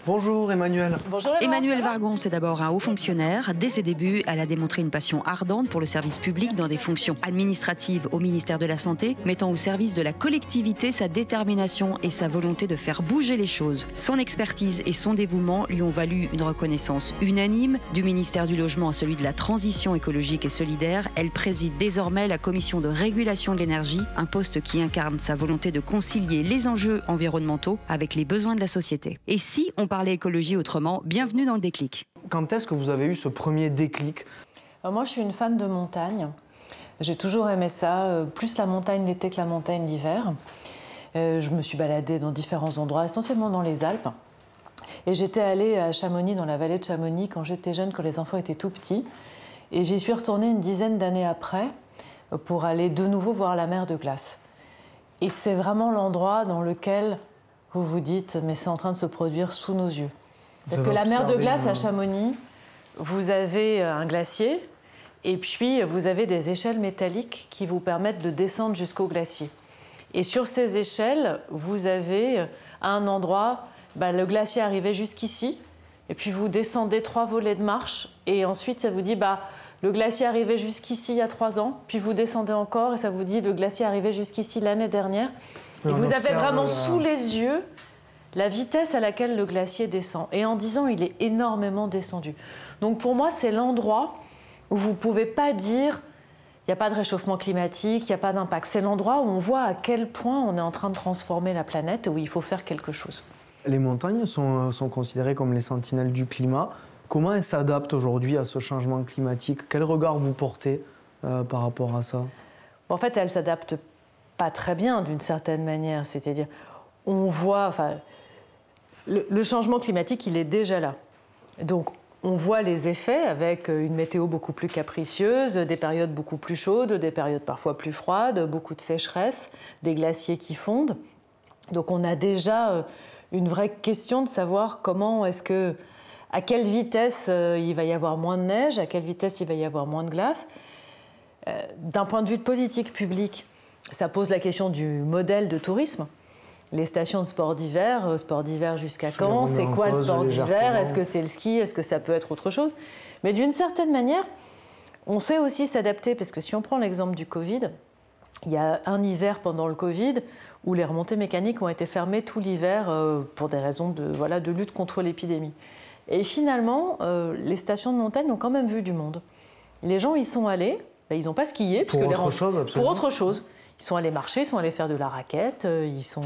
Bonjour Emmanuel. Bonjour Emmanuel Vargon, c'est d'abord un haut fonctionnaire. Dès ses débuts, elle a démontré une passion ardente pour le service public dans des fonctions administratives au ministère de la Santé, mettant au service de la collectivité sa détermination et sa volonté de faire bouger les choses. Son expertise et son dévouement lui ont valu une reconnaissance unanime. Du ministère du Logement à celui de la Transition écologique et solidaire, elle préside désormais la commission de régulation de l'énergie, un poste qui incarne sa volonté de concilier les enjeux environnementaux avec les besoins de la société. Et si on parlait écologie autrement, bienvenue dans le déclic. Quand est-ce que vous avez eu ce premier déclic? Alors moi, je suis une fan de montagne. J'ai toujours aimé ça, plus la montagne l'été que la montagne l'hiver. Je me suis baladée dans différents endroits, essentiellement dans les Alpes. Et j'étais allée à Chamonix, dans la vallée de Chamonix, quand j'étais jeune, quand les enfants étaient tout petits. Et j'y suis retournée une dizaine d'années après pour aller de nouveau voir la mer de glace. Et c'est vraiment l'endroit dans lequel vous vous dites, mais c'est en train de se produire sous nos yeux. Parce que la mer de glace à Chamonix, vous avez un glacier et puis vous avez des échelles métalliques qui vous permettent de descendre jusqu'au glacier. Et sur ces échelles, vous avez à un endroit, le glacier arrivait jusqu'ici et puis vous descendez 3 volets de marche et ensuite ça vous dit le glacier arrivait jusqu'ici il y a 3 ans, puis vous descendez encore et ça vous dit le glacier arrivait jusqu'ici l'année dernière. Et vous avez vraiment sous les yeux la vitesse à laquelle le glacier descend. Et en 10 ans, il est énormément descendu. Donc pour moi, c'est l'endroit où vous ne pouvez pas dire il n'y a pas de réchauffement climatique, il n'y a pas d'impact. C'est l'endroit où on voit à quel point on est en train de transformer la planète, où il faut faire quelque chose. Les montagnes sont considérées comme les sentinelles du climat. Comment elles s'adaptent aujourd'hui à ce changement climatique? Quel regard vous portez par rapport à ça? En fait, elles s'adaptent pas très bien d'une certaine manière, c'est-à-dire on voit, le changement climatique il est déjà là, donc on voit les effets avec une météo beaucoup plus capricieuse, des périodes beaucoup plus chaudes, des périodes parfois plus froides, beaucoup de sécheresse, des glaciers qui fondent, donc on a déjà une vraie question de savoir comment est-ce que, à quelle vitesse il va y avoir moins de neige, à quelle vitesse il va y avoir moins de glace. D'un point de vue de politique publique, ça pose la question du modèle de tourisme. Les stations de sport d'hiver jusqu'à quand? C'est quoi le sport d'hiver? Est-ce que c'est le ski? Est-ce que ça peut être autre chose? Mais d'une certaine manière, on sait aussi s'adapter, parce que si on prend l'exemple du Covid, il y a un hiver pendant le Covid où les remontées mécaniques ont été fermées tout l'hiver pour des raisons de lutte contre l'épidémie. Et finalement, les stations de montagne ont quand même vu du monde. Les gens y sont allés, ils n'ont pas skié. Pour autre chose, absolument. Pour autre chose. Ils sont allés marcher, ils sont allés faire de la raquette, ils sont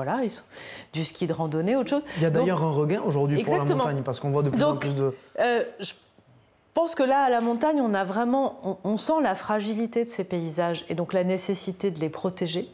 du ski de randonnée, autre chose. Il y a d'ailleurs un regain aujourd'hui pour la montagne, parce qu'on voit de plus en plus de... Je pense que là, à la montagne, on sent la fragilité de ces paysages et donc la nécessité de les protéger.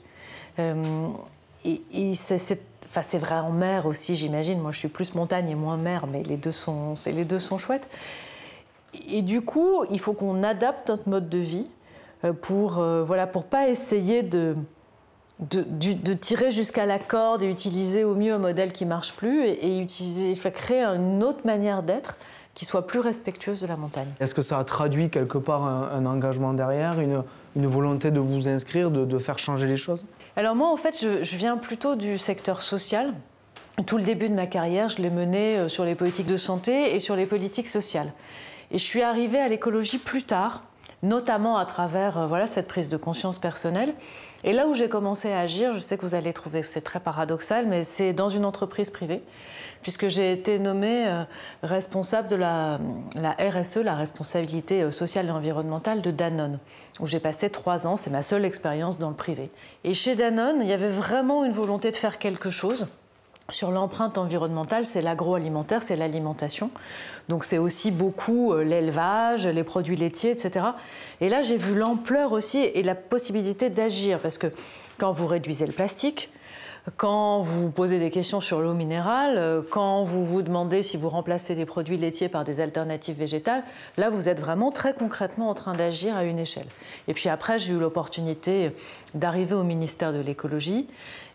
C'est vrai en mer aussi, j'imagine. Moi, je suis plus montagne et moins mer, mais les deux sont chouettes. Et du coup, il faut qu'on adapte notre mode de vie pour pas essayer de tirer jusqu'à la corde et utiliser au mieux un modèle qui ne marche plus et créer une autre manière d'être qui soit plus respectueuse de la montagne. Est-ce que ça a traduit quelque part un engagement derrière, une volonté de vous inscrire, de faire changer les choses? Alors moi, en fait, je viens plutôt du secteur social. Tout le début de ma carrière, je l'ai mené sur les politiques de santé et sur les politiques sociales. Et je suis arrivée à l'écologie plus tard, notamment à travers cette prise de conscience personnelle. Et là où j'ai commencé à agir, je sais que vous allez trouver que c'est très paradoxal, mais c'est dans une entreprise privée, puisque j'ai été nommée responsable de la RSE, la responsabilité sociale et environnementale de Danone, où j'ai passé 3 ans, c'est ma seule expérience dans le privé. Et chez Danone, il y avait vraiment une volonté de faire quelque chose. Sur l'empreinte environnementale, c'est l'agroalimentaire, c'est l'alimentation. Donc c'est aussi beaucoup l'élevage, les produits laitiers, etc. Et là, j'ai vu l'ampleur aussi et la possibilité d'agir. Parce que quand vous réduisez le plastique, quand vous posez des questions sur l'eau minérale, quand vous vous demandez si vous remplacez les produits laitiers par des alternatives végétales, là, vous êtes vraiment très concrètement en train d'agir à une échelle. Et puis après, j'ai eu l'opportunité d'arriver au ministère de l'écologie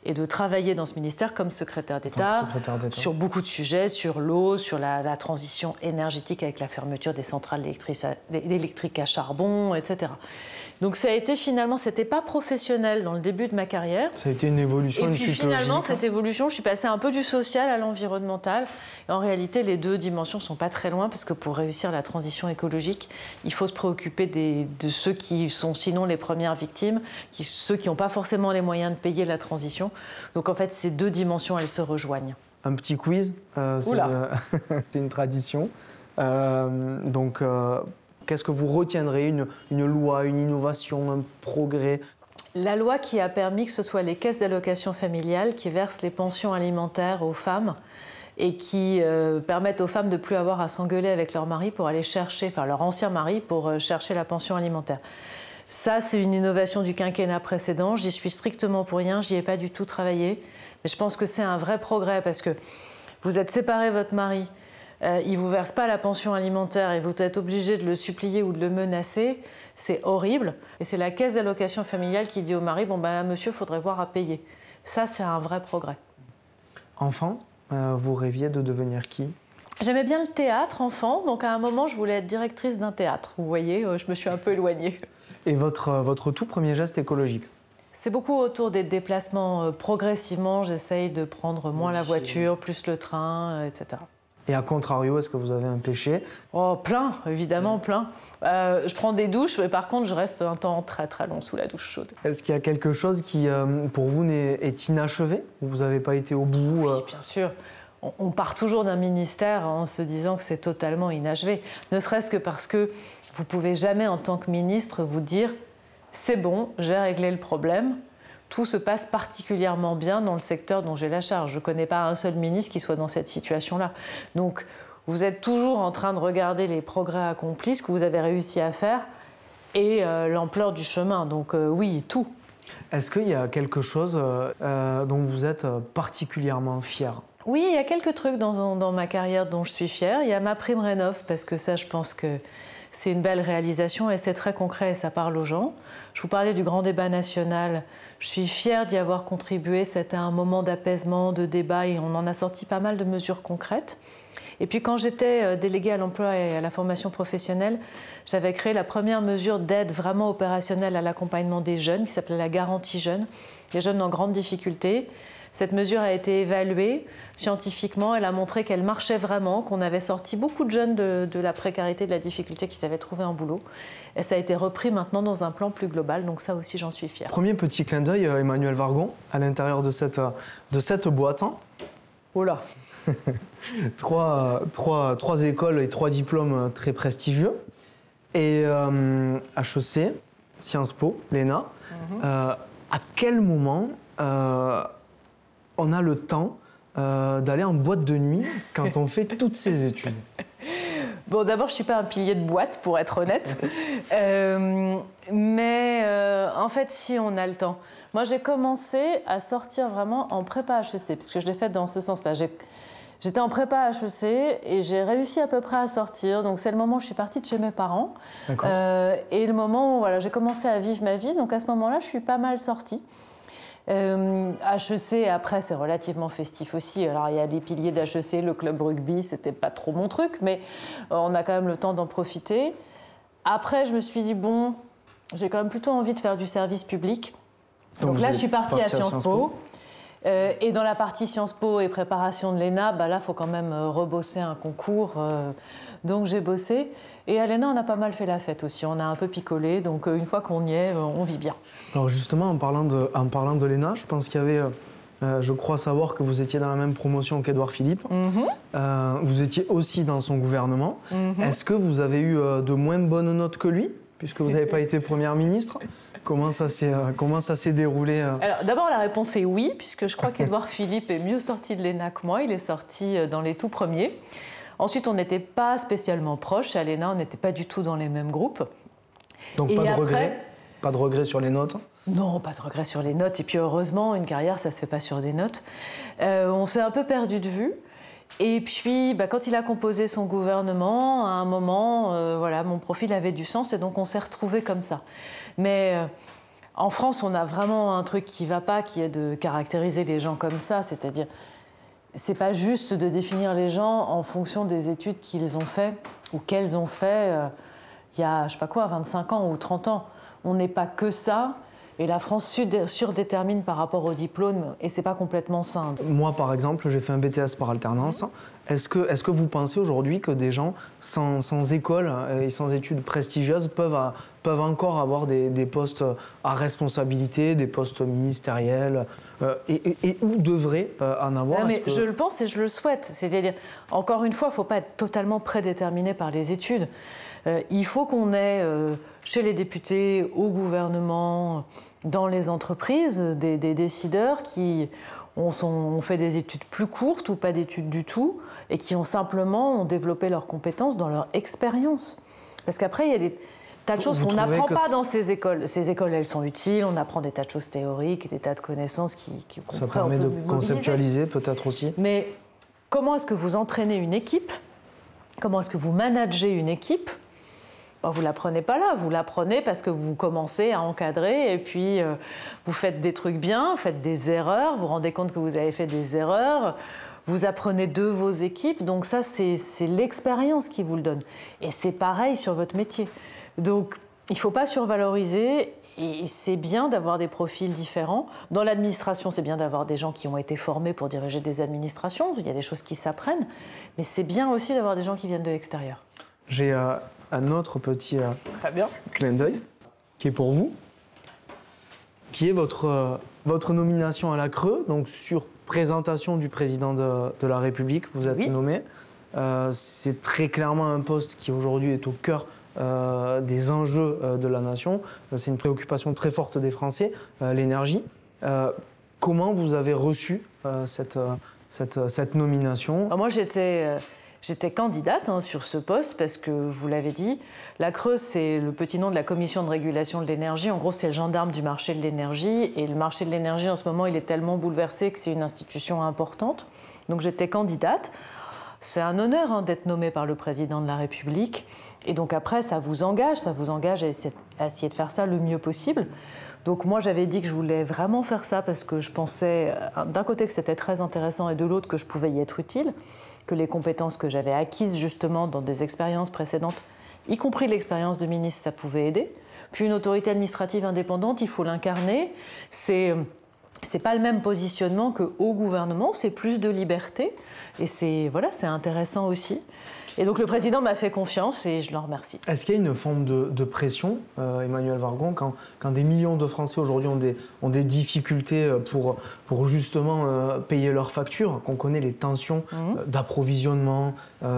et de travailler dans ce ministère comme secrétaire d'État sur beaucoup de sujets, sur l'eau, sur la transition énergétique avec la fermeture des centrales électriques à charbon, etc. Donc ça a été finalement, c'était pas professionnel dans le début de ma carrière. Ça a été une évolution, une suite logique. Et puis finalement, cette évolution, je suis passée un peu du social à l'environnemental. Et en réalité, les deux dimensions sont pas très loin parce que pour réussir la transition écologique, il faut se préoccuper de ceux qui sont sinon les premières victimes, ceux qui n'ont pas forcément les moyens de payer la transition. Donc en fait, ces deux dimensions, elles se rejoignent. Un petit quiz, c'est une tradition. Qu'est-ce que vous retiendrez, une loi, une innovation, un progrès? La loi qui a permis que ce soit les caisses d'allocation familiale qui versent les pensions alimentaires aux femmes et qui permettent aux femmes de ne plus avoir à s'engueuler avec leur mari pour aller chercher, enfin leur ancien mari, pour chercher la pension alimentaire. Ça, c'est une innovation du quinquennat précédent. J'y suis strictement pour rien, j'y ai pas du tout travaillé. Mais je pense que c'est un vrai progrès parce que vous êtes séparés de votre mari, il ne vous verse pas la pension alimentaire et vous êtes obligé de le supplier ou de le menacer, c'est horrible. Et c'est la caisse d'allocation familiale qui dit au mari, bon ben là monsieur, il faudrait voir à payer. Ça, c'est un vrai progrès. Enfant, vous rêviez de devenir qui? J'aimais bien le théâtre, enfant, donc à un moment, je voulais être directrice d'un théâtre. Vous voyez, je me suis un peu éloignée. Et votre tout premier geste écologique? C'est beaucoup autour des déplacements. Progressivement, j'essaye de prendre moins la voiture, plus le train, etc. Et à contrario, est-ce que vous avez un péché? Oh, plein, évidemment, plein. Je prends des douches, mais par contre, je reste un temps très très long sous la douche chaude. Est-ce qu'il y a quelque chose qui, pour vous, est inachevé? Vous n'avez pas été au bout? Oui, bien sûr. On part toujours d'un ministère en se disant que c'est totalement inachevé. Ne serait-ce que parce que vous ne pouvez jamais, en tant que ministre, vous dire « c'est bon, j'ai réglé le problème ». Tout se passe particulièrement bien dans le secteur dont j'ai la charge. Je ne connais pas un seul ministre qui soit dans cette situation-là. Donc, vous êtes toujours en train de regarder les progrès accomplis, ce que vous avez réussi à faire, et l'ampleur du chemin. Donc, oui, tout. Est-ce qu'il y a quelque chose dont vous êtes particulièrement fier? Oui, il y a quelques trucs dans ma carrière dont je suis fière. Il y a ma prime Rénov', parce que ça, je pense que c'est une belle réalisation et c'est très concret et ça parle aux gens. Je vous parlais du grand débat national. Je suis fière d'y avoir contribué. C'était un moment d'apaisement, de débat et on en a sorti pas mal de mesures concrètes. Et puis quand j'étais déléguée à l'emploi et à la formation professionnelle, j'avais créé la première mesure d'aide vraiment opérationnelle à l'accompagnement des jeunes qui s'appelait la garantie jeunes, les jeunes en grande difficulté. Cette mesure a été évaluée scientifiquement. Elle a montré qu'elle marchait vraiment, qu'on avait sorti beaucoup de jeunes de la précarité, de la difficulté, qu'ils avaient trouvé un boulot. Et ça a été repris maintenant dans un plan plus global. Donc ça aussi, j'en suis fière. Premier petit clin d'œil, Emmanuelle Wargon, à l'intérieur de cette boîte. Oh là. trois écoles et 3 diplômes très prestigieux. Et HEC, Sciences Po, l'ENA. À quel moment on a le temps d'aller en boîte de nuit quand on fait toutes ces études? Bon, d'abord, je ne suis pas un pilier de boîte, pour être honnête. Mais en fait, si, on a le temps. Moi, j'ai commencé à sortir vraiment en prépa HEC, puisque je l'ai fait dans ce sens-là. J'étais en prépa HEC et j'ai réussi à peu près à sortir. Donc, c'est le moment où je suis partie de chez mes parents. Et le moment où voilà, j'ai commencé à vivre ma vie. Donc, à ce moment-là, je suis pas mal sortie. HEC, après, c'est relativement festif aussi. Alors, il y a les piliers d'HEC, le club rugby, c'était pas trop mon truc, mais on a quand même le temps d'en profiter. Après, je me suis dit, bon, j'ai quand même plutôt envie de faire du service public. Donc là, je suis partie à Sciences Po. Et dans la partie Sciences Po et préparation de l'ENA, bah là, il faut quand même rebosser un concours. Donc, j'ai bossé. Et à l'ENA, on a pas mal fait la fête aussi. On a un peu picolé. Donc, une fois qu'on y est, on vit bien. Alors, justement, en parlant de l'ENA, je pense qu'il y avait... je crois savoir que vous étiez dans la même promotion qu'Édouard Philippe. Vous étiez aussi dans son gouvernement. Est-ce que vous avez eu de moins bonnes notes que lui, puisque vous n'avez pas été Première ministre? Comment ça s'est déroulé Alors, d'abord, la réponse est oui, puisque je crois qu'Édouard Philippe est mieux sorti de l'ENA que moi. Il est sorti dans les tout premiers. Ensuite, on n'était pas spécialement proches. À l'ENA, on n'était pas du tout dans les mêmes groupes. Donc, pas de regret? Pas de regret sur les notes? Non, pas de regret sur les notes. Et puis, heureusement, une carrière, ça ne se fait pas sur des notes. On s'est un peu perdu de vue. Et puis, quand il a composé son gouvernement, à un moment, voilà, mon profil avait du sens et donc on s'est retrouvés comme ça. Mais En France, on a vraiment un truc qui ne va pas, qui est de caractériser les gens comme ça, c'est-à-dire, c'est pas juste de définir les gens en fonction des études qu'ils ont fait ou qu'elles ont fait il y a, je sais pas quoi, 25 ans ou 30 ans. On n'est pas que ça, et la France surdétermine par rapport au diplôme, et c'est pas complètement sain. Moi, par exemple, j'ai fait un BTS par alternance. Est-ce que vous pensez aujourd'hui que des gens sans école et sans études prestigieuses peuvent encore avoir des postes à responsabilité, des postes ministériels, et où devraient en avoir? Non, mais je le pense et je le souhaite. C'est-à-dire, encore une fois, il ne faut pas être totalement prédéterminé par les études. Il faut qu'on ait, chez les députés, au gouvernement, dans les entreprises, des décideurs qui ont fait des études plus courtes ou pas d'études du tout, et qui ont développé leurs compétences dans leur expérience. Parce qu'après, il y a des tas de choses qu'on n'apprend pas dans ces écoles. Ces écoles, elles sont utiles, on apprend des tas de choses théoriques, des tas de connaissances qu'on ça permet de conceptualiser peut-être aussi. Mais comment est-ce que vous entraînez une équipe? Comment est-ce que vous managez une équipe? Vous ne l'apprenez pas là, vous l'apprenez parce que vous commencez à encadrer et puis vous faites des trucs bien, vous faites des erreurs, vous vous rendez compte que vous avez fait des erreurs, vous apprenez de vos équipes, donc ça c'est l'expérience qui vous le donne. Et c'est pareil sur votre métier. Donc il ne faut pas survaloriser et c'est bien d'avoir des profils différents. Dans l'administration, c'est bien d'avoir des gens qui ont été formés pour diriger des administrations, il y a des choses qui s'apprennent, mais c'est bien aussi d'avoir des gens qui viennent de l'extérieur. J'ai un autre petit Très bien. clin d'œil qui est pour vous, qui est votre nomination à la Creux, donc sur présentation du président de la République, vous êtes nommé. C'est très clairement un poste qui aujourd'hui est au cœur des enjeux de la nation. C'est une préoccupation très forte des Français, l'énergie. Comment vous avez reçu cette nomination? Alors moi, j'étais candidate sur ce poste parce que, vous l'avez dit, la Creuse, c'est le petit nom de la Commission de régulation de l'énergie. En gros, c'est le gendarme du marché de l'énergie. Et le marché de l'énergie, en ce moment, il est tellement bouleversé que c'est une institution importante. Donc j'étais candidate. C'est un honneur d'être nommé par le président de la République. Et donc après, ça vous engage à essayer de faire ça le mieux possible. Donc moi, j'avais dit que je voulais vraiment faire ça parce que je pensais, d'un côté, que c'était très intéressant et de l'autre, que je pouvais y être utile, que les compétences que j'avais acquises justement dans des expériences précédentes, y compris l'expérience de ministre, ça pouvait aider. Puis une autorité administrative indépendante, il faut l'incarner. C'est pas le même positionnement qu'au gouvernement, c'est plus de liberté. Et c'est intéressant aussi. Et donc le président m'a fait confiance et je l'en remercie. Est-ce qu'il y a une forme de pression, Emmanuelle Wargon, quand des millions de Français aujourd'hui ont des difficultés pour justement payer leurs factures, qu'on connaît les tensions d'approvisionnement,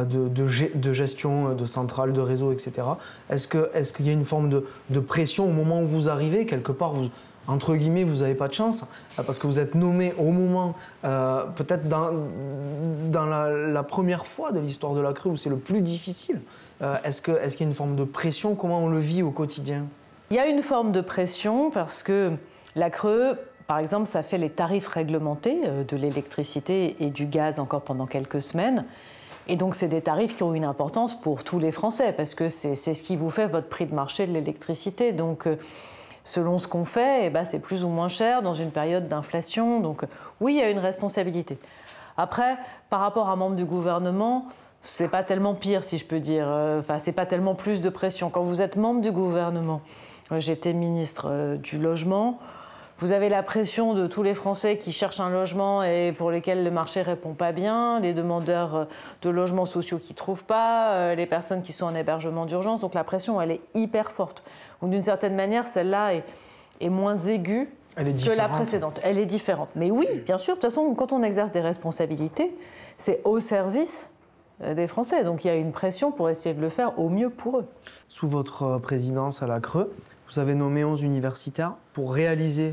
de gestion de centrales, de réseaux, etc. Est-ce qu'il y a une forme de pression au moment où vous arrivez, quelque part entre guillemets, vous n'avez pas de chance, parce que vous êtes nommé au moment, peut-être dans la première fois de l'histoire de la Creux, où c'est le plus difficile. Est-ce qu'il y a une forme de pression? Comment on le vit au quotidien? Il y a une forme de pression parce que la Creux, par exemple, ça fait les tarifs réglementés de l'électricité et du gaz encore pendant quelques semaines. Et donc, c'est des tarifs qui ont une importance pour tous les Français, parce que c'est ce qui vous fait votre prix de marché de l'électricité. Donc, selon ce qu'on fait, c'est plus ou moins cher dans une période d'inflation. Donc oui, il y a une responsabilité. Après, par rapport à un membre du gouvernement, c'est pas tellement pire, si je peux dire. C'est pas tellement plus de pression. Quand vous êtes membre du gouvernement, j'étais ministre du logement, vous avez la pression de tous les Français qui cherchent un logement et pour lesquels le marché ne répond pas bien, les demandeurs de logements sociaux qui ne trouvent pas, les personnes qui sont en hébergement d'urgence. Donc la pression, elle est hyper forte. Donc d'une certaine manière, celle-là est moins aiguë que la précédente. Elle est différente. Mais oui, bien sûr, de toute façon, quand on exerce des responsabilités, c'est au service des Français. Donc il y a une pression pour essayer de le faire au mieux pour eux. Sous votre présidence à la Creux, vous avez nommé 11 universitaires pour réaliser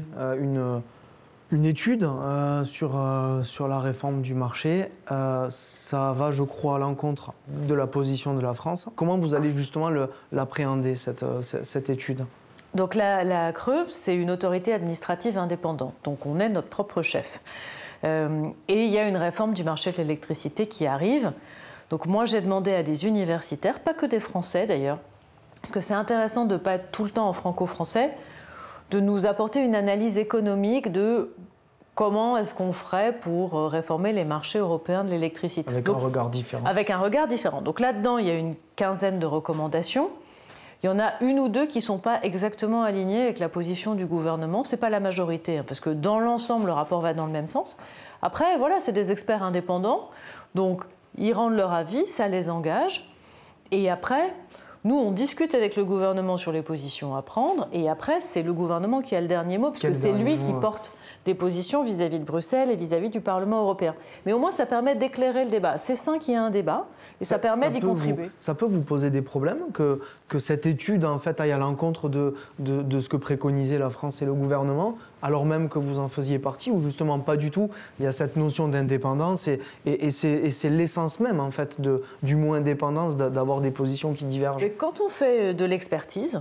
une étude sur la réforme du marché. Ça va, je crois, à l'encontre de la position de la France. Comment vous allez justement l'appréhender, cette étude? Donc la Creux, c'est une autorité administrative indépendante. Donc on est notre propre chef. Et il y a une réforme du marché de l'électricité qui arrive. Donc moi, j'ai demandé à des universitaires, pas que des Français d'ailleurs, parce que c'est intéressant de ne pas être tout le temps en franco-français. de nous apporter une analyse économique de comment est-ce qu'on ferait pour réformer les marchés européens de l'électricité. Avec un regard différent. Avec un regard différent. Donc là-dedans, il y a une quinzaine de recommandations. Il y en a une ou deux qui ne sont pas exactement alignées avec la position du gouvernement. Ce n'est pas la majorité, hein, parce que dans l'ensemble, le rapport va dans le même sens. Après, voilà, c'est des experts indépendants. Donc, ils rendent leur avis, ça les engage. Et après, nous, on discute avec le gouvernement sur les positions à prendre. Et après, c'est le gouvernement qui a le dernier mot, parce que c'est lui qui porte des positions vis-à-vis de Bruxelles et vis-à-vis du Parlement européen. Mais au moins, ça permet d'éclairer le débat. C'est sain qu'il y ait un débat et ça permet d'y contribuer. Ça peut vous poser des problèmes que cette étude en fait, aille à l'encontre de ce que préconisaient la France et le gouvernement, alors même que vous en faisiez partie, ou justement pas du tout. Il y a cette notion d'indépendance et c'est l'essence même en fait, du mot indépendance, d'avoir des positions qui divergent. Et quand on fait de l'expertise,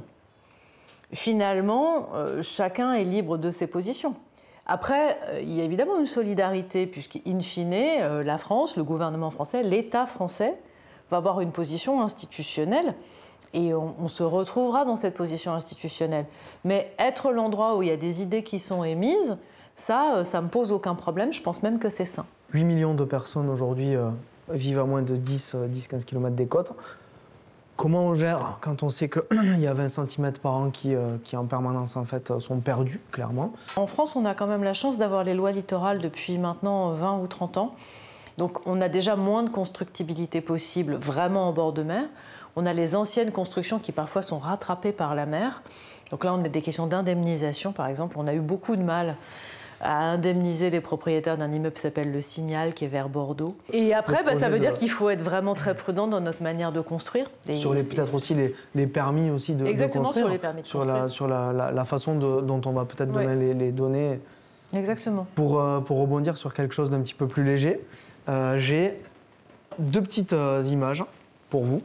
finalement, chacun est libre de ses positions. Après, il y a évidemment une solidarité, puisqu'in fine, la France, le gouvernement français, l'État français va avoir une position institutionnelle et on se retrouvera dans cette position institutionnelle. Mais être l'endroit où il y a des idées qui sont émises, ça ne me pose aucun problème, je pense même que c'est sain. 8 millions de personnes aujourd'hui vivent à moins de 10-15 km des côtes. Comment on gère quand on sait qu'il y a 20 cm par an qui en permanence en fait, sont perdus, clairement? En France, on a quand même la chance d'avoir les lois littorales depuis maintenant 20 ou 30 ans. Donc on a déjà moins de constructibilité possible vraiment en bord de mer. On a les anciennes constructions qui parfois sont rattrapées par la mer. Donc là, on a des questions d'indemnisation, par exemple. On a eu beaucoup de mal à indemniser les propriétaires d'un immeuble qui s'appelle Le Signal, qui est vers Bordeaux. Et après, ça veut dire qu'il faut être vraiment très prudent dans notre manière de construire. Sur peut-être aussi les permis aussi de Exactement, construire. sur les permis de construire. Sur la façon dont on va peut-être donner les données. Exactement. Pour rebondir sur quelque chose d'un petit peu plus léger, j'ai deux petites images pour vous.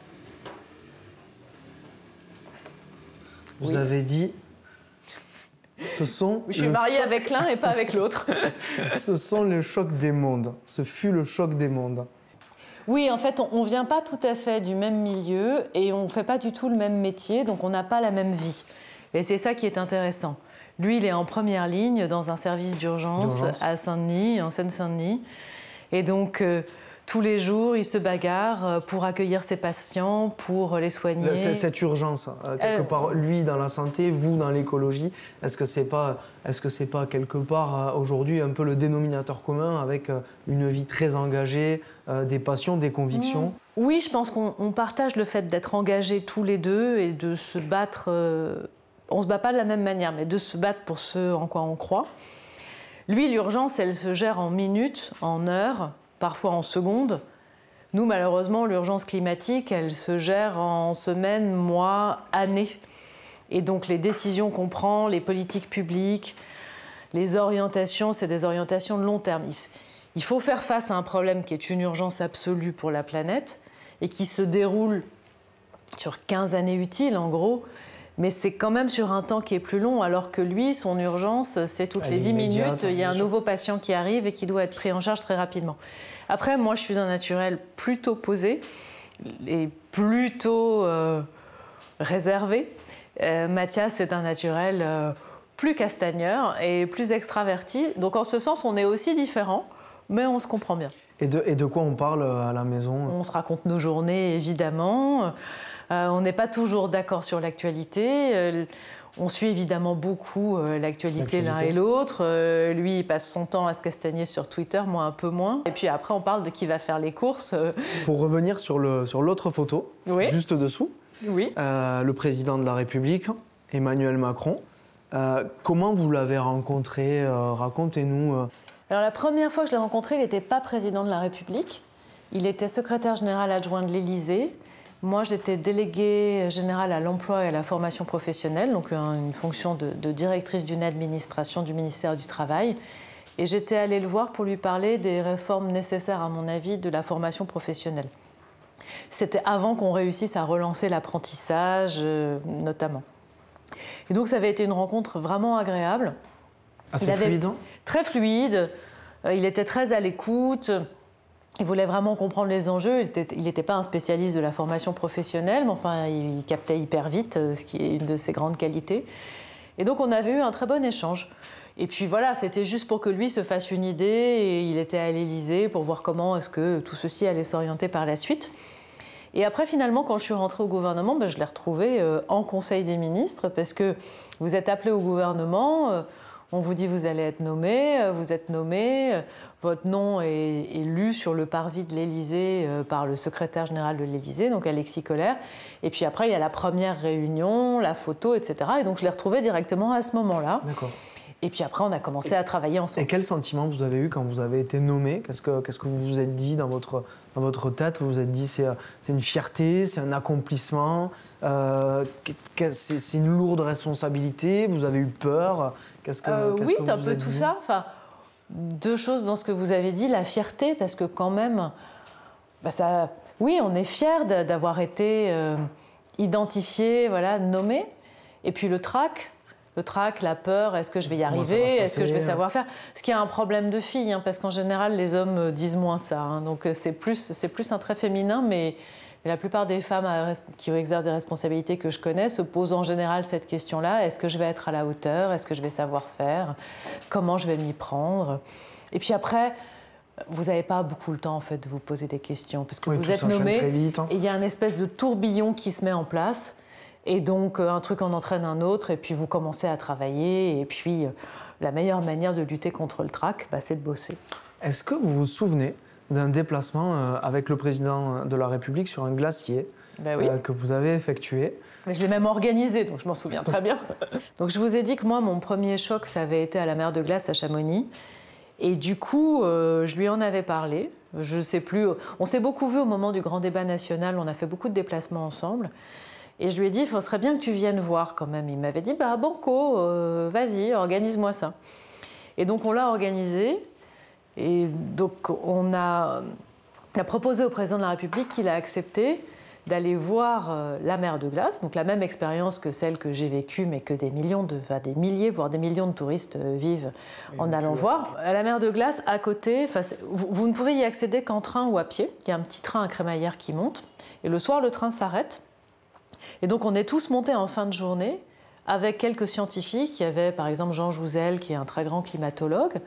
Vous avez dit... Je suis mariée avec l'un et pas avec l'autre. Ce sont le choc des mondes. Ce fut le choc des mondes. Oui, en fait, on ne vient pas tout à fait du même milieu et on ne fait pas du tout le même métier, donc on n'a pas la même vie. Et c'est ça qui est intéressant. Lui, il est en première ligne dans un service d'urgence à Saint-Denis, en Seine-Saint-Denis. Et donc, tous les jours, il se bagarre pour accueillir ses patients, pour les soigner. Cette urgence, quelque part, lui dans la santé, vous dans l'écologie, est-ce que c'est pas quelque part aujourd'hui un peu le dénominateur commun avec une vie très engagée, des passions, des convictions? Oui, je pense qu'on partage le fait d'être engagés tous les deux et de se battre. On ne se bat pas de la même manière, mais de se battre pour ce en quoi on croit. Lui, l'urgence, elle se gère en minutes, en heures, parfois en secondes. Nous, malheureusement, l'urgence climatique, elle se gère en semaines, mois, années. Et donc, les décisions qu'on prend, les politiques publiques, les orientations, c'est des orientations de long terme. Il faut faire face à un problème qui est une urgence absolue pour la planète et qui se déroule sur 15 années utiles, en gros. Mais c'est quand même sur un temps qui est plus long, alors que lui, son urgence, c'est toutes les 10 minutes, il y a un nouveau patient qui arrive et qui doit être pris en charge très rapidement. Après, moi, je suis un naturel plutôt posé et plutôt réservé. Mathias est un naturel plus castagneur et plus extraverti. Donc, en ce sens, on est aussi différents, mais on se comprend bien. Et de quoi on parle à la maison? On se raconte nos journées, évidemment. On n'est pas toujours d'accord sur l'actualité. On suit évidemment beaucoup l'actualité l'un et l'autre. Lui, il passe son temps à se castagner sur Twitter, moi un peu moins. Et puis après, on parle de qui va faire les courses. Pour revenir sur l'autre photo, juste dessous, le président de la République, Emmanuel Macron. Comment vous l'avez rencontré? Racontez-nous. Alors la première fois que je l'ai rencontré, il n'était pas président de la République. Il était secrétaire général adjoint de l'Élysée. Moi, j'étais déléguée générale à l'emploi et à la formation professionnelle, donc une fonction de directrice d'une administration du ministère du Travail. Et j'étais allée le voir pour lui parler des réformes nécessaires, à mon avis, de la formation professionnelle. C'était avant qu'on réussisse à relancer l'apprentissage, notamment. Et donc, ça avait été une rencontre vraiment agréable. Assez fluide? Très fluide. Il était très à l'écoute. Il voulait vraiment comprendre les enjeux. Il n'était pas un spécialiste de la formation professionnelle, mais enfin, il captait hyper vite, ce qui est une de ses grandes qualités. Et donc on avait eu un très bon échange. Et puis voilà, c'était juste pour que lui se fasse une idée, et il était à l'Élysée pour voir comment est-ce que tout ceci allait s'orienter par la suite. Et après, finalement, quand je suis rentrée au gouvernement, je l'ai retrouvé en Conseil des ministres, parce que vous êtes appelé au gouvernement, on vous dit vous allez être nommé, vous êtes nommé, votre nom est lu sur le parvis de l'Élysée par le secrétaire général de l'Élysée, donc Alexis Kohler. Et puis après, il y a la première réunion, la photo, etc. Et donc je l'ai retrouvé directement à ce moment-là. D'accord. Et puis après, on a commencé à travailler ensemble. Et quel sentiment vous avez eu quand vous avez été nommé? Qu'est-ce que vous vous êtes dit dans votre tête? Vous vous êtes dit c'est une fierté, c'est un accomplissement, c'est une lourde responsabilité, vous avez eu peur? Oui, un peu tout ça. Enfin, deux choses dans ce que vous avez dit. La fierté, parce que quand même, oui, on est fiers d'avoir été identifié, voilà, nommé. Et puis le trac, la peur, est-ce que je vais y arriver, est-ce que je vais savoir faire? Ce qui est un problème de fille, hein, parce qu'en général, les hommes disent moins ça. Hein, donc c'est plus un trait féminin, mais la plupart des femmes qui exercent des responsabilités que je connais se posent en général cette question-là. Est-ce que je vais être à la hauteur? Est-ce que je vais savoir faire? Comment je vais m'y prendre? Et puis après, vous n'avez pas beaucoup le temps en fait, de vous poser des questions, parce que vous êtes nommé, très vite, hein. Et il y a une espèce de tourbillon qui se met en place. Et donc, un truc en entraîne un autre, et puis vous commencez à travailler. Et puis, la meilleure manière de lutter contre le trac, c'est de bosser. Est-ce que vous vous souvenez d'un déplacement avec le président de la République sur un glacier Oui. Que vous avez effectué? Mais je l'ai même organisé, donc je m'en souviens très bien. Donc, je vous ai dit que moi, mon premier choc, ça avait été à la mer de glace à Chamonix. Et du coup, je lui en avais parlé. Je ne sais plus. On s'est beaucoup vus au moment du grand débat national. On a fait beaucoup de déplacements ensemble. Et je lui ai dit, il serait bien que tu viennes voir quand même. Il m'avait dit, banco, vas-y, organise-moi ça. Et donc on l'a organisé. Et donc on a proposé au président de la République, qu'il a accepté, d'aller voir la mer de glace. Donc la même expérience que celle que j'ai vécue, mais que des milliers, voire des millions de touristes vivent en allant voir. À la mer de glace, à côté, vous ne pouvez y accéder qu'en train ou à pied. Il y a un petit train à crémaillère qui monte. Et le soir, le train s'arrête. Et donc on est tous montés en fin de journée avec quelques scientifiques. Il y avait par exemple Jean Jouzel, qui est un très grand climatologue.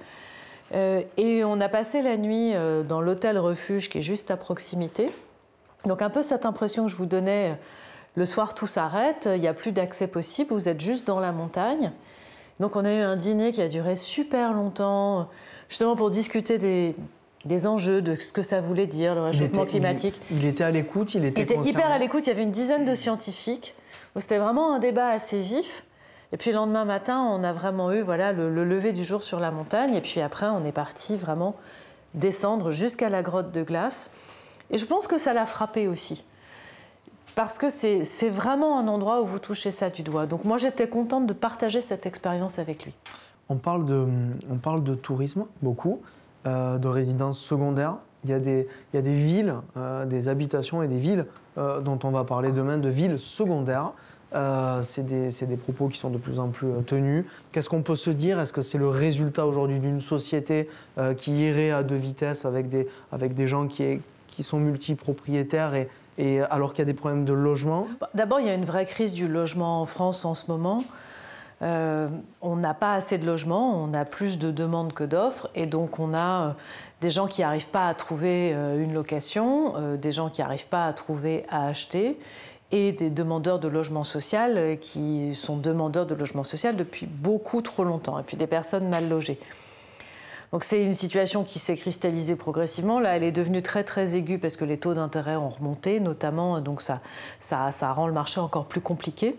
Et on a passé la nuit dans l'hôtel Refuge, qui est juste à proximité. Donc un peu cette impression que je vous donnais, le soir tout s'arrête, il n'y a plus d'accès possible, vous êtes juste dans la montagne. Donc on a eu un dîner qui a duré super longtemps, justement pour discuter des enjeux, de ce que ça voulait dire, le réchauffement climatique. Il était à l'écoute, il était concerné. Hyper à l'écoute, il y avait une dizaine de scientifiques. C'était vraiment un débat assez vif. Et puis le lendemain matin, on a vraiment eu le lever du jour sur la montagne. Et puis après, on est parti vraiment descendre jusqu'à la grotte de glace. Et je pense que ça l'a frappé aussi. Parce que c'est vraiment un endroit où vous touchez ça du doigt. Donc moi, j'étais contente de partager cette expérience avec lui. On parle de tourisme, beaucoup. De résidences secondaires. Il y a des villes, des habitations et des villes dont on va parler demain, de villes secondaires. C'est des propos qui sont de plus en plus tenus. Qu'est-ce qu'on peut se dire? Est-ce que c'est le résultat aujourd'hui d'une société qui irait à deux vitesses avec des gens qui sont multipropriétaires et alors qu'il y a des problèmes de logement? D'abord, il y a une vraie crise du logement en France en ce moment. On n'a pas assez de logements, on a plus de demandes que d'offres, et donc on a des gens qui n'arrivent pas à trouver une location, des gens qui n'arrivent pas à trouver à acheter, et des demandeurs de logement social qui sont demandeurs de logement social depuis beaucoup trop longtemps, et puis des personnes mal logées. Donc c'est une situation qui s'est cristallisée progressivement. Là, elle est devenue très très aiguë parce que les taux d'intérêt ont remonté, notamment, donc ça rend le marché encore plus compliqué.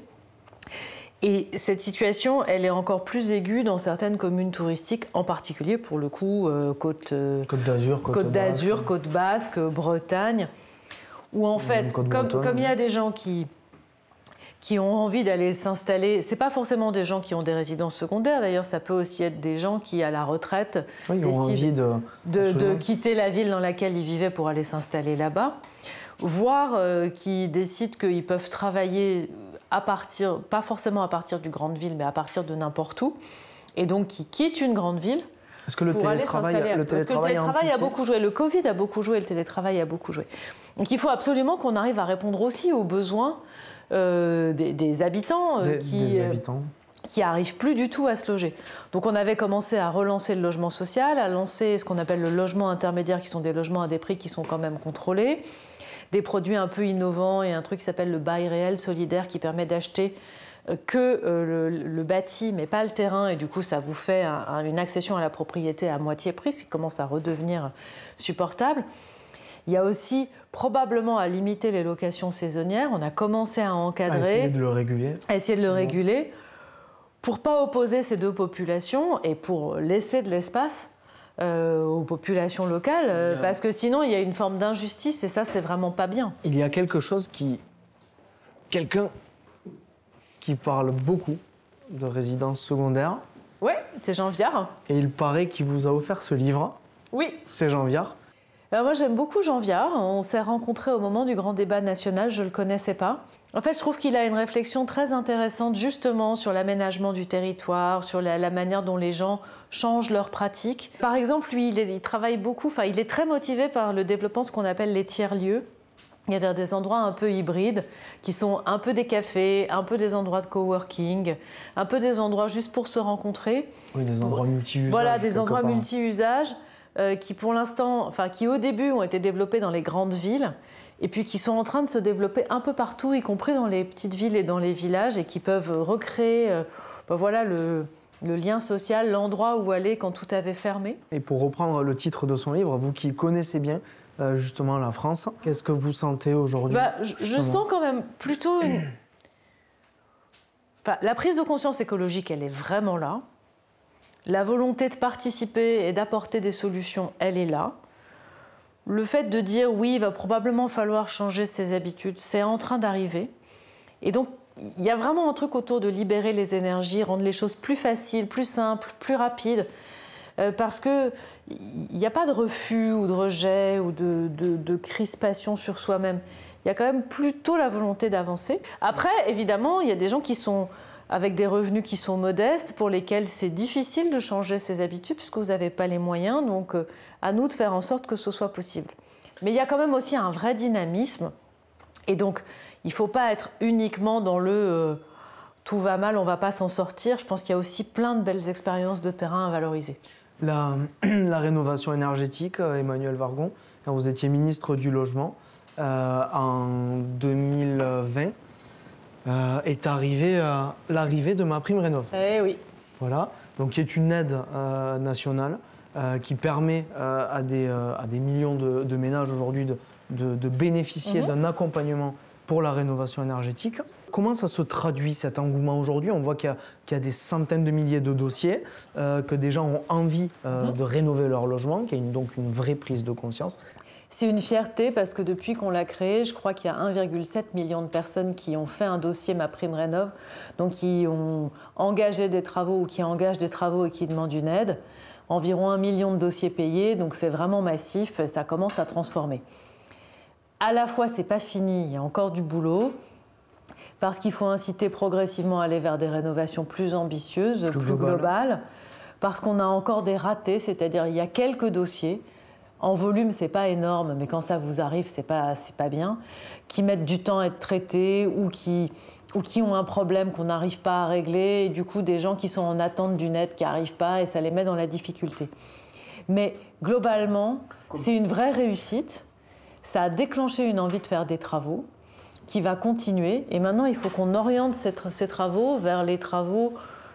Et cette situation, elle est encore plus aiguë dans certaines communes touristiques, en particulier pour le coup Côte d'Azur, Côte Basque, Bretagne, où en fait, comme il y a des gens qui ont envie d'aller s'installer, c'est pas forcément des gens qui ont des résidences secondaires, d'ailleurs ça peut aussi être des gens qui à la retraite décident de quitter la ville dans laquelle ils vivaient pour aller s'installer là-bas, voire qui décident qu'ils peuvent travailler pas forcément à partir du grande ville, mais à partir de n'importe où, et donc qui quittent une grande ville. Est-ce que le télétravail a beaucoup joué, le Covid a beaucoup joué, le télétravail a beaucoup joué. Donc il faut absolument qu'on arrive à répondre aussi aux besoins des habitants, qui n'arrivent plus du tout à se loger. Donc on avait commencé à relancer le logement social, à lancer ce qu'on appelle le logement intermédiaire, qui sont des logements à des prix qui sont quand même contrôlés, des produits un peu innovants et un truc qui s'appelle le bail réel solidaire qui permet d'acheter que le bâti mais pas le terrain, et du coup ça vous fait une accession à la propriété à moitié prix, ce qui commence à redevenir supportable. Il y a aussi probablement à limiter les locations saisonnières. On a commencé à encadrer, à essayer de le réguler. À essayer de le réguler pour ne pas opposer ces deux populations et pour laisser de l'espace aux populations locales, parce que sinon il y a une forme d'injustice et ça c'est vraiment pas bien. Il y a quelque chose quelqu'un qui parle beaucoup de résidence secondaire. Oui, c'est Jean Viard. Et il paraît qu'il vous a offert ce livre. Oui. C'est Jean Viard. Alors moi j'aime beaucoup Jean Viard, on s'est rencontrés au moment du grand débat national, je ne le connaissais pas. En fait je trouve qu'il a une réflexion très intéressante justement sur l'aménagement du territoire, sur la manière dont les gens changent leurs pratiques. Par exemple lui il travaille beaucoup, il est très motivé par le développement de ce qu'on appelle les tiers-lieux. Il y a des endroits un peu hybrides qui sont un peu des cafés, un peu des endroits de coworking, un peu des endroits juste pour se rencontrer. Oui, des endroits multi-usages. Voilà, des endroits multi-usages. Qui pour l'instant, qui au début ont été développés dans les grandes villes et puis qui sont en train de se développer un peu partout, y compris dans les petites villes et dans les villages, et qui peuvent recréer le lien social, l'endroit où aller quand tout avait fermé. Et pour reprendre le titre de son livre, vous qui connaissez bien justement la France, qu'est-ce que vous sentez aujourd'hui? Je sens quand même plutôt la prise de conscience écologique, elle est vraiment là. La volonté de participer et d'apporter des solutions, elle est là. Le fait de dire oui, il va probablement falloir changer ses habitudes, c'est en train d'arriver. Et donc, il y a vraiment un truc autour de libérer les énergies, rendre les choses plus faciles, plus simples, plus rapides. Parce qu'il n'y a pas de refus ou de rejet ou de crispation sur soi-même. Il y a quand même plutôt la volonté d'avancer. Après, évidemment, il y a des gens qui sont avec des revenus qui sont modestes, pour lesquels c'est difficile de changer ses habitudes, puisque vous n'avez pas les moyens. Donc, à nous de faire en sorte que ce soit possible. Mais il y a quand même aussi un vrai dynamisme. Et donc, il ne faut pas être uniquement dans le tout va mal, on ne va pas s'en sortir. Je pense qu'il y a aussi plein de belles expériences de terrain à valoriser. La rénovation énergétique, Emmanuelle Wargon, quand vous étiez ministre du Logement, en 2020, est arrivée l'arrivée de MaPrimeRénov'. Eh oui. Voilà, donc qui est une aide nationale qui permet à des millions de ménages aujourd'hui de bénéficier d'un accompagnement pour la rénovation énergétique. Comment ça se traduit cet engouement aujourd'hui? On voit qu'il y a des centaines de milliers de dossiers, que des gens ont envie de rénover leur logement, qu'il y a donc une vraie prise de conscience. C'est une fierté parce que depuis qu'on l'a créé, je crois qu'il y a 1,7 million de personnes qui ont fait un dossier MaPrimeRénov', donc qui ont engagé des travaux ou qui engagent des travaux et qui demandent une aide. Environ 1 million de dossiers payés, donc c'est vraiment massif, ça commence à transformer. À la fois, c'est pas fini, il y a encore du boulot, parce qu'il faut inciter progressivement à aller vers des rénovations plus ambitieuses, plus globales, parce qu'on a encore des ratés, c'est-à-dire il y a quelques dossiers. En volume, c'est pas énorme, mais quand ça vous arrive, c'est pas bien, qui mettent du temps à être traités ou qui ont un problème qu'on n'arrive pas à régler, et du coup des gens qui sont en attente d'une aide qui n'arrivent pas et ça les met dans la difficulté. Mais globalement, c'est une vraie réussite, ça a déclenché une envie de faire des travaux qui va continuer, et maintenant il faut qu'on oriente ces travaux vers les travaux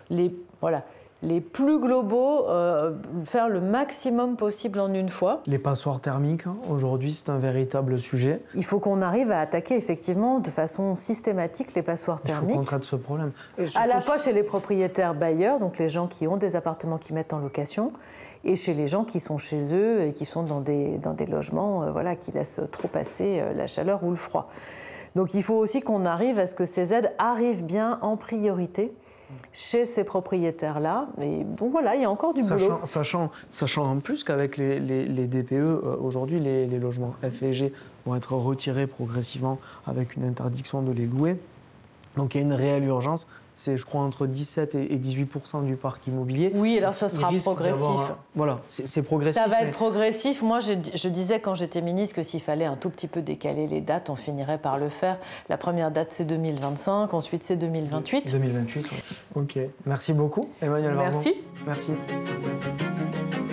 les plus globaux, faire le maximum possible en une fois. Les passoires thermiques, aujourd'hui, c'est un véritable sujet. Il faut qu'on arrive à attaquer effectivement de façon systématique les passoires thermiques. Il faut qu'on traite ce problème. À la fois chez les propriétaires bailleurs, donc les gens qui ont des appartements qui mettent en location, et chez les gens qui sont chez eux et qui sont dans des logements qui laissent trop passer la chaleur ou le froid. Donc il faut aussi qu'on arrive à ce que ces aides arrivent bien en priorité chez ces propriétaires-là. Et bon, voilà, il y a encore du boulot. Sachant en plus qu'avec les DPE, aujourd'hui, les logements F et G vont être retirés progressivement avec une interdiction de les louer. Donc il y a une réelle urgence c'est je crois entre 17 et 18% du parc immobilier. Oui, alors ça sera progressif. Voilà, c'est progressif. Ça va être progressif. Moi, je disais quand j'étais ministre que s'il fallait un tout petit peu décaler les dates, on finirait par le faire. La première date, c'est 2025, ensuite c'est 2028. 2028, oui. Ok. Merci beaucoup, Emmanuelle Wargon. Merci. Merci.